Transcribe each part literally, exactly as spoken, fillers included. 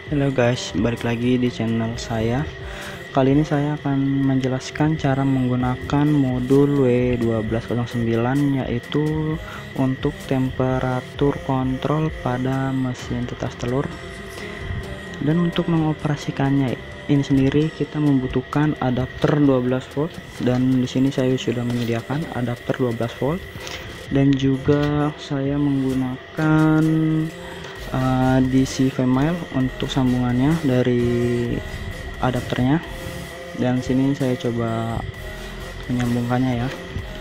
Halo guys, balik lagi di channel saya. Kali ini saya akan menjelaskan cara menggunakan modul W satu dua nol sembilan, yaitu untuk temperatur kontrol pada mesin tetas telur. Dan untuk mengoperasikannya ini sendiri kita membutuhkan adapter dua belas volt, dan di sini saya sudah menyediakan adapter dua belas volt, dan juga saya menggunakan Uh, D C female untuk sambungannya dari adapternya, dan sini saya coba menyambungkannya ya.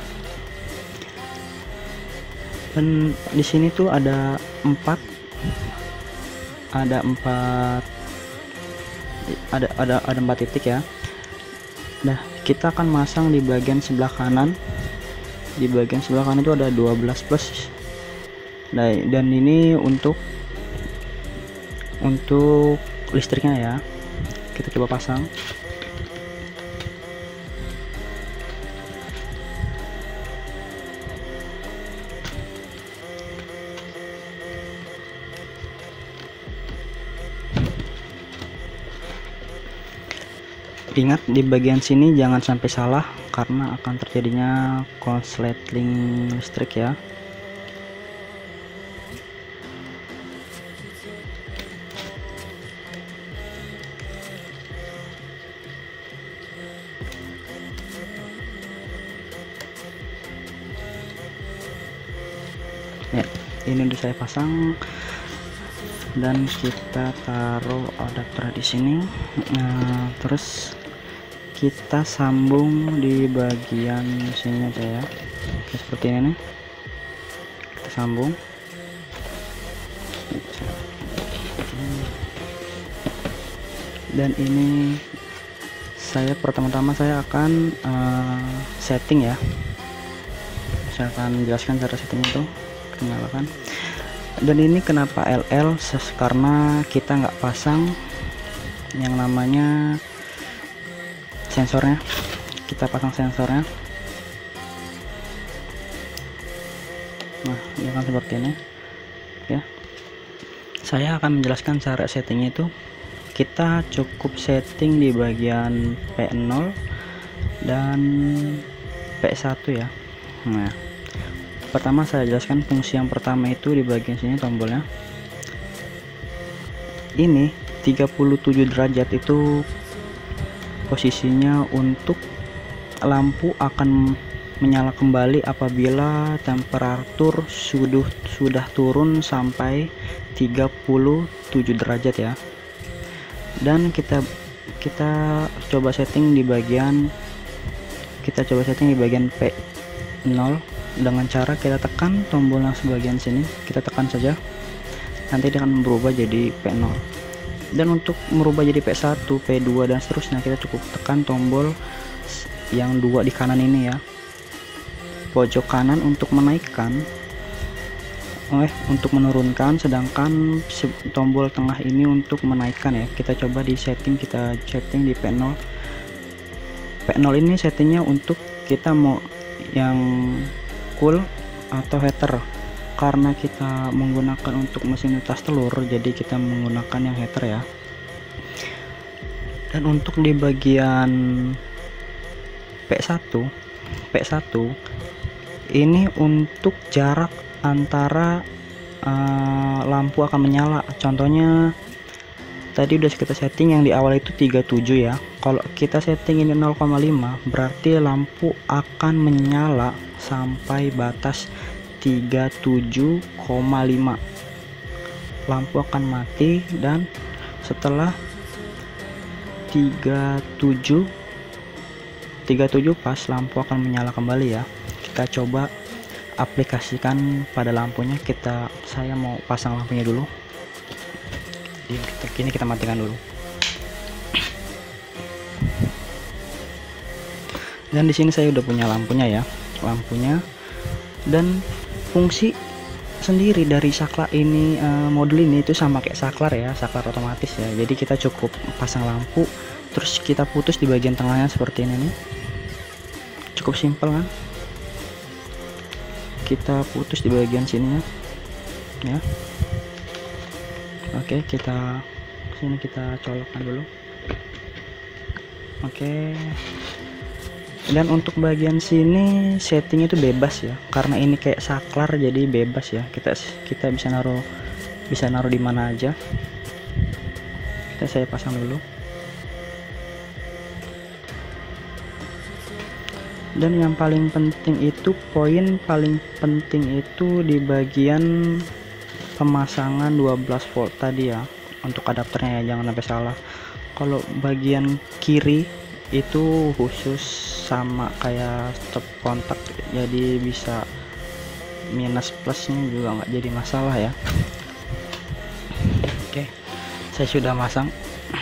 Dan di sini tuh ada empat ada empat ada ada ada empat titik ya. Nah, kita akan masang di bagian sebelah kanan. Di bagian sebelah kanan itu ada dua belas plus. Nah, dan ini untuk untuk listriknya ya. Kita coba pasang. Ingat, di bagian sini jangan sampai salah karena akan terjadinya konsleting listrik ya. Ya, ini udah saya pasang dan kita taruh adapter di sini. Nah, terus kita sambung di bagian sini aja ya. Oke, seperti ini nih. Kita sambung. Dan ini saya pertama-tama saya akan uh, setting ya. Saya akan jelaskan cara setting itu. Nyalakan. Dan ini kenapa L L, karena kita nggak pasang yang namanya sensornya. Kita pasang sensornya. Nah, ini akan seperti ini ya. Saya akan menjelaskan cara settingnya itu. Kita cukup setting di bagian P nol dan P satu ya. Nah, pertama saya jelaskan fungsi yang pertama itu di bagian sini tombolnya. Ini tiga puluh tujuh derajat itu posisinya untuk lampu akan menyala kembali apabila temperatur sudah sudah turun sampai tiga puluh tujuh derajat ya. Dan kita kita coba setting di bagian kita coba setting di bagian P nol dengan cara kita tekan tombol yang sebagian sini, kita tekan saja, nanti dia akan berubah jadi P nol. Dan untuk merubah jadi P satu, P dua dan seterusnya, kita cukup tekan tombol yang dua di kanan ini ya, pojok kanan untuk menaikkan, eh untuk menurunkan, sedangkan tombol tengah ini untuk menaikkan ya. Kita coba di setting, kita setting di P nol. P nol ini settingnya untuk kita mau yang cool atau heater, karena kita menggunakan untuk mesin tetas telur, jadi kita menggunakan yang heater ya. Dan untuk di bagian P satu P satu ini untuk jarak antara uh, lampu akan menyala. Contohnya tadi udah kita setting yang di awal itu tiga puluh tujuh ya. Kalau kita setting ini nol koma lima, berarti lampu akan menyala sampai batas tiga puluh tujuh koma lima. Lampu akan mati, dan setelah tiga puluh tujuh tiga puluh tujuh pas lampu akan menyala kembali ya. Kita coba aplikasikan pada lampunya. Kita saya mau pasang lampunya dulu. Ini kita matikan dulu. Dan di sini saya udah punya lampunya ya, lampunya. Dan fungsi sendiri dari saklar ini, uh, modul ini itu sama kayak saklar ya, saklar otomatis ya. Jadi kita cukup pasang lampu, terus kita putus di bagian tengahnya seperti ini nih. Cukup simpel kan? Kita putus di bagian sininya ya. Oke, kita sini kita colokkan dulu. Oke. Dan untuk bagian sini setting itu bebas ya, karena ini kayak saklar jadi bebas ya, kita kita bisa naruh bisa naruh di mana aja. Kita saya pasang dulu. Dan yang paling penting itu, poin paling penting itu di bagian pemasangan dua belas volt tadi ya, untuk adapternya ya, jangan sampai salah. Kalau bagian kiri itu khusus sama kayak stop kontak, jadi bisa minus plusnya juga nggak jadi masalah ya. Oke, saya sudah pasang,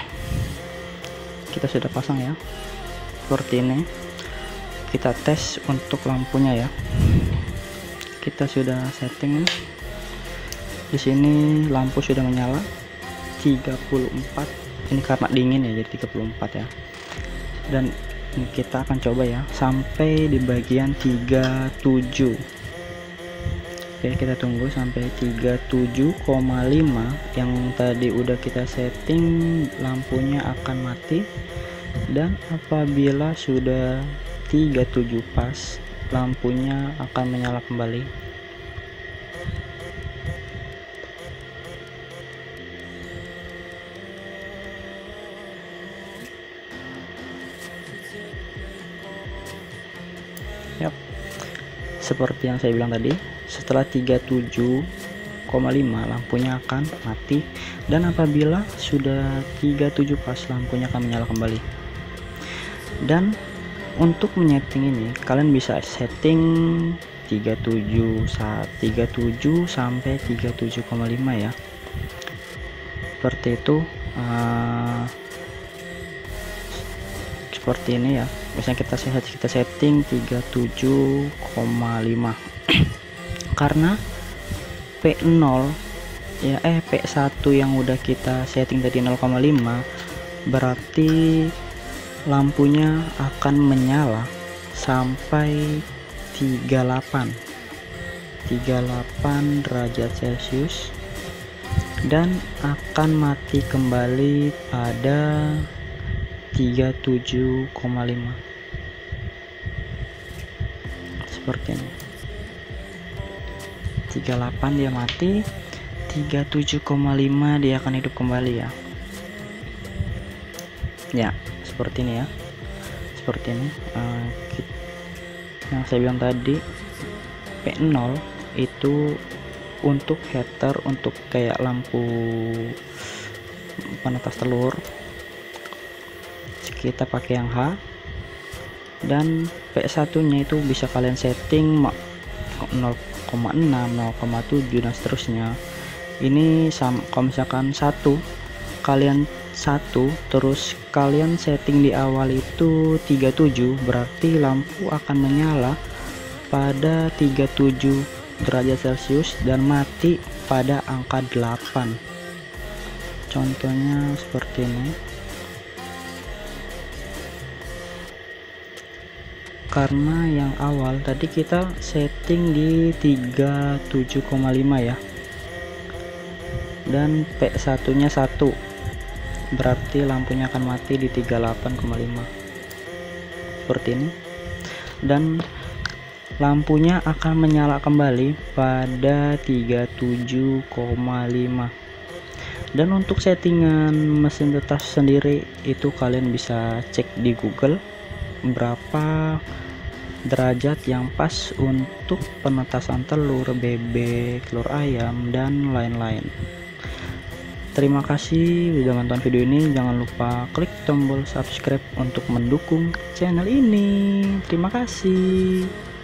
kita sudah pasang ya, seperti ini. Kita tes untuk lampunya ya, kita sudah setting. Di sini lampu sudah menyala tiga puluh empat, ini karena dingin ya jadi tiga puluh empat ya. Dan kita akan coba ya sampai di bagian tiga puluh tujuh. Oke, kita tunggu sampai tiga puluh tujuh koma lima yang tadi udah kita setting, lampunya akan mati. Dan apabila sudah tiga puluh tujuh pas, lampunya akan menyala kembali. Yap, seperti yang saya bilang tadi, setelah tiga puluh tujuh koma lima lampunya akan mati, dan apabila sudah tiga puluh tujuh pas, lampunya akan menyala kembali. Dan untuk menyeting ini kalian bisa setting tiga puluh tujuh tiga puluh tujuh sampai tiga puluh tujuh koma lima ya, seperti itu. Uh, seperti ini ya, misalnya kita set kita setting tiga puluh tujuh koma lima karena P nol ya eh P satu yang udah kita setting tadi nol koma lima, berarti lampunya akan menyala sampai tiga puluh delapan derajat Celcius dan akan mati kembali pada tiga puluh tujuh koma lima, seperti ini. Tiga puluh delapan dia mati, tiga puluh tujuh koma lima dia akan hidup kembali ya. Ya, seperti ini ya, seperti ini. Uh, yang saya bilang tadi, P nol itu untuk heater, untuk kayak lampu penetas telur, kita pakai yang H. Dan P satu nya itu bisa kalian setting nol koma enam, nol koma tujuh dan seterusnya. Ini sama, kalau misalkan satu kalian satu terus kalian setting di awal itu tiga puluh tujuh, berarti lampu akan menyala pada tiga puluh tujuh derajat Celcius dan mati pada angka delapan. Contohnya seperti ini. Karena yang awal tadi kita setting di tiga puluh tujuh koma lima ya, dan P satu nya satu, berarti lampunya akan mati di tiga puluh delapan koma lima, seperti ini. Dan lampunya akan menyala kembali pada tiga puluh tujuh koma lima. Dan untuk settingan mesin tetas sendiri itu kalian bisa cek di Google berapa derajat yang pas untuk penetasan telur, bebek, telur ayam, dan lain-lain. Terima kasih sudah menonton video ini. Jangan lupa klik tombol subscribe untuk mendukung channel ini. Terima kasih.